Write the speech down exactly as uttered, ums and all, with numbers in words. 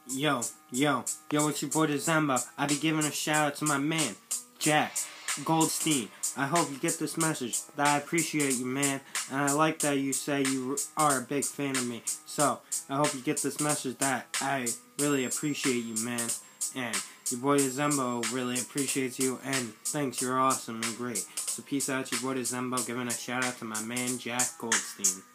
Yo, yo, yo, it's your boy December. I be giving a shout out to my man, Jack Goldstein. I hope you get this message, that I appreciate you, man, and I like that you say you are a big fan of me. So, I hope you get this message that I really appreciate you, man, and your boy December really appreciates you, and thanks, you're awesome and great. So peace out, your boy December, giving a shout out to my man, Jack Goldstein.